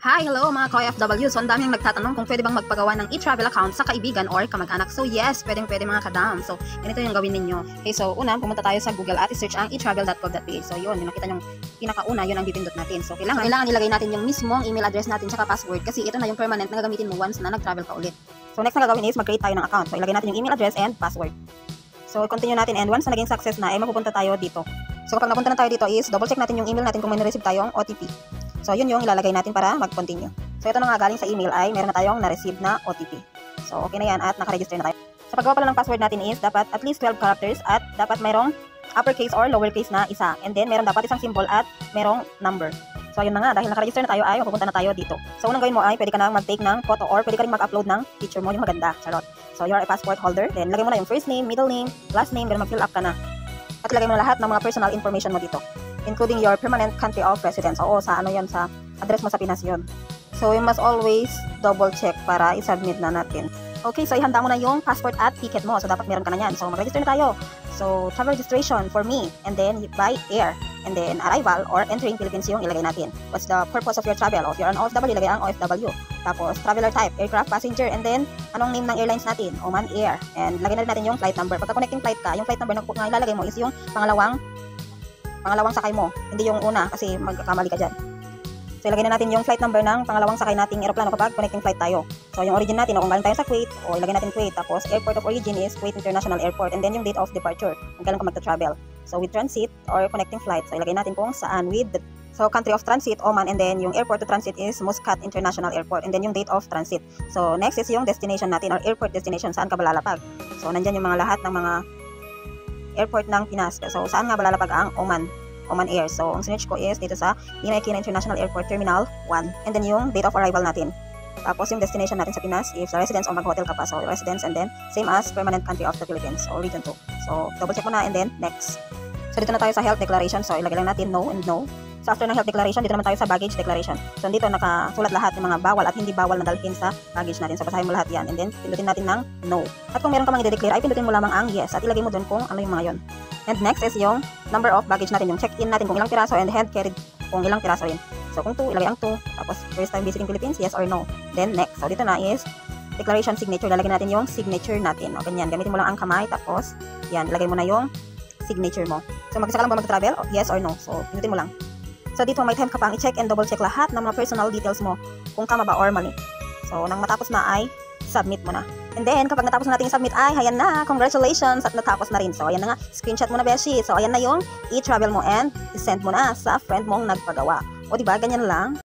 Hi, hello mga ka-OFW. So, ang daming nagtatanong kung pwede bang magpagawa ng e-travel account sa kaibigan or kamag-anak. So, yes, pwede mga kadam. So, ganito yung gawin ninyo. Okay, so, una, pumunta tayo sa Google at i-search ang e-travel.gov.ph. So, yun, yung nakita nyo, pinakauna, yun ang pipindot natin. So, kailangan ilagay natin yung mismong email address natin tsaka password kasi ito na yung permanent na gagamitin mo once na nag-travel ka ulit. So, next na gagawin is mag-create tayo ng account. So, ilagay natin yung email address and password. So, continue natin and once na naging success na, mapupunta tayo dito. So, kapag napunta na tayo dito is double check natin yung email natin kung may na-receive tayong OTP. So, yun yung ilalagay natin para mag-continue. So, ito na nga galing sa email ay meron na tayong na-receive na OTP. So, okay na yan at naka-register na tayo. So, paggawa pala ng password natin is dapat at least 12 characters at dapat mayroong uppercase or lowercase na isa. And then, meron dapat isang symbol at merong number. So, ayun na nga. Dahil naka-register na tayo ay mapupunta na tayo dito. So, unang gawin mo ay pwede ka na mag-take ng photo or pwede ka rin mag-upload ng picture mo yung maganda. Charot. So, you're a passport holder. Then, lagay mo na yung first name, middle name, last name, then mag-fill up ka na. At lagay mo na lahat ng mga personal information mo dito, including your permanent country of residence. Oo, sa ano yan, sa address mo sa Pinas yun. So, you must always double check para i-submit na natin. Okay, so ihanda mo na yung passport at ticket mo. So, dapat meron ka na yan. So, mag-register na tayo. So, travel registration for me. And then, by air. And then, arrival or entering Philippines yung ilagay natin. What's the purpose of your travel? If you're an OFW, ilagay ang OFW. Tapos, traveler type, aircraft, passenger. And then, anong name ng airlines natin? Oman Air. And lagay na rin natin yung flight number. Pagka connecting flight ka, yung flight number na ilalagay mo is yung pangalawang sakay mo. Hindi yung una kasi magkakamali ka dyan. So, ilagay na natin yung flight number ng pangalawang sakay nating aeroplano kapag connecting flight tayo. So, yung origin natin, o kung galing tayo sa Kuwait, o ilagay natin Kuwait. Tapos, airport of origin is Kuwait International Airport. And then, yung date of departure, kung kailan ka magta-travel. So, with transit or connecting flight, so ilagay natin kung saan with the country of transit, Oman, and then yung airport to transit is Muscat International Airport. And then, yung date of transit. So, next is yung destination natin or airport destination, saan ka ba lalapag. So, nandyan yung mga lahat ng mga airport ng Pinas. So, saan nga ba lalapag ang Oman Air. So, ang search ko is dito sa Ninoy Aquino International Airport Terminal 1. And then yung date of arrival natin. Tapos yung destination natin sa Pinas is residence o mag-hotel ka pa. So, residence and then same as permanent country of the Philippines or region 2. So, double check mo na and then next. So, dito na tayo sa health declaration. So, ilagay lang natin no and no. So, after ng health declaration, dito naman tayo sa baggage declaration. So, dito nakasulat lahat ng mga bawal at hindi bawal na dalhin sa baggage natin. So, basahin mo lahat yan. And then, pindutin natin ng no. At kung meron ka mang i-declare, ay pindutin mo lamang ang yes. At ilagay mo dun kung ano yung mga yon. And next is yung number of baggage natin. Yung check-in natin kung ilang piraso and hand carried kung ilang piraso rin. So, kung 2, ilagay ang 2. Tapos, first time visiting Philippines, yes or no. Then, next. So, dito na is declaration signature. Lalagyan natin yung signature natin. O, ganyan. Gamitin mo lang ang kamay. Tapos, yan. Ilagay mo na yung signature mo. So, mag-isa ka lang ba mag-travel? Yes or no. So, pindutin mo lang. So, dito may time ka pang i-check and double check lahat ng mga personal details mo kung tama ba or mali. So, nang matapos na ay submit mo na. And then, kapag natapos na natin i-submit ay, ayan na, congratulations at natapos na rin. So, ayan na nga, screenshot mo na, Beshi. So, ayan na yung e-travel mo and send mo na sa friend mong nagpagawa. O, diba, ganyan lang.